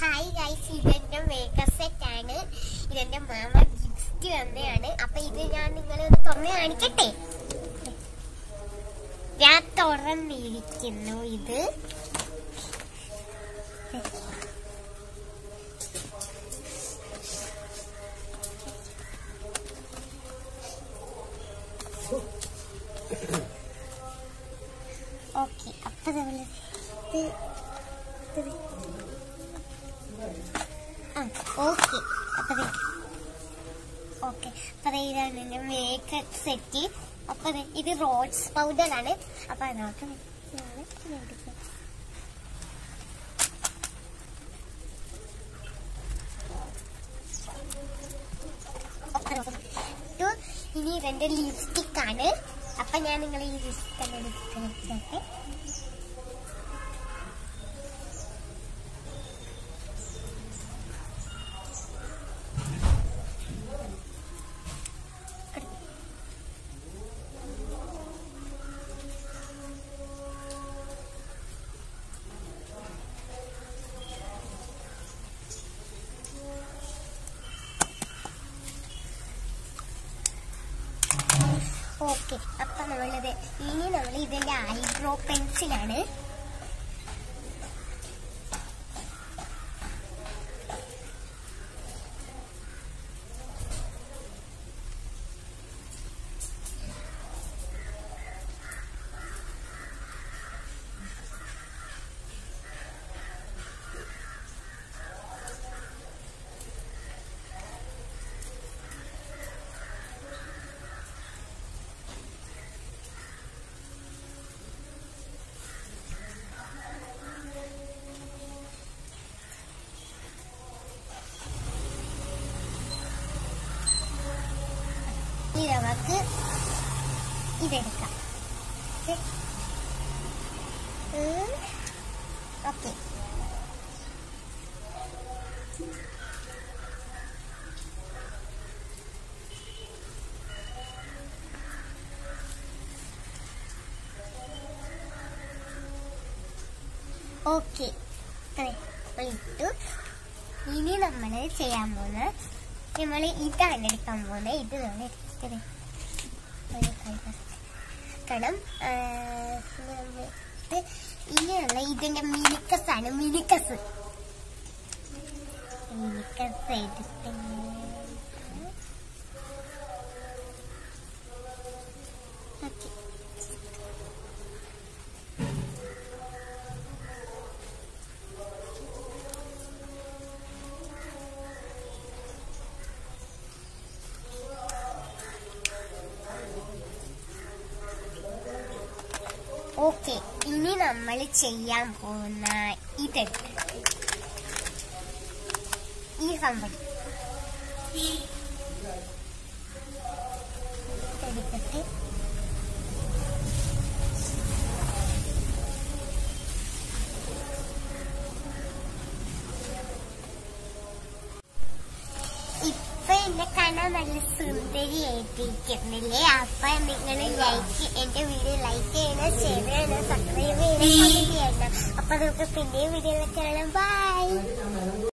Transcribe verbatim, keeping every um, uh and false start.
Hi guys, ഇതെന്റെ makeup set ആണ്. ഇതെന്റെ മാമ ഗിഫ്റ്റ് തന്നെയാണ്. അപ്പൊ ഇത് ഞാൻ നിങ്ങളെ ഒന്ന് തുറന്ന് കാണിക്കട്ടെ. ഞാൻ തുറന്നിരിക്കുന്നു. ഇത് ഓക്കെ. അപ്പൊ നമ്മള് ഓക്കെ അപ്പൊ ഓക്കെ അപ്പൊ ഇതാണ് എന്റെ മേക്കപ്പ് സെറ്റ്. അപ്പൊ ഇത് റോസ് പൗഡർ ആണ്. അപ്പൊ അതിനകത്ത് ഇനി ഇതെന്റെ ലിപ്സ്റ്റിക് ആണ്. അപ്പൊ ഞാൻ നിങ്ങൾ ഈ ലിപ്സ്റ്റിക് വെച്ചോട്ടെ. ഓക്കെ. അപ്പൊ നമ്മളിത് ഇനി നമ്മൾ ഇതിന്റെ ഐബ്രോ പെൻസിലാണ്. ഇനി നമുക്ക് ഇതെടുക്കാം. ഓക്കെ. ഓക്കെ ഇട്ടു. ഇനി നമ്മൾ ചെയ്യാൻ പോകുന്ന നമ്മൾ ഇതാണ് എടുക്കാൻ പോകുന്നത്. ഇത് നമ്മൾ കാരണം ഇനിയുള്ള ഇതിന്റെ മിനിക്കസ് ആണ്. മിനിക്കസ് മിനിക്കസ് എടുത്ത് ഓക്കെ. ഇനി നമ്മൾ ചെയ്യാൻ പോകുന്ന ഇതെടുത്ത് ഈ സംഭവം എടുത്തിട്ട് ഇപ്പൊ എന്നെ കാണാൻ നല്ല സുന്ദരിയായിട്ടിരിക്കുന്നില്ലേ? അപ്പൊ നിങ്ങൾ ലൈക്ക് എന്റെ വീഡിയോ ലൈക്ക് ചെയ്യണം, ഷെയർ ചെയ്യണം, സബ്സ്ക്രൈബ് ചെയ്യണം, കമന്റ് ചെയ്യണം. അപ്പൊ നമുക്ക് പിന്നെ വീഡിയോയിലൊക്കെ കാണാം. ബൈ.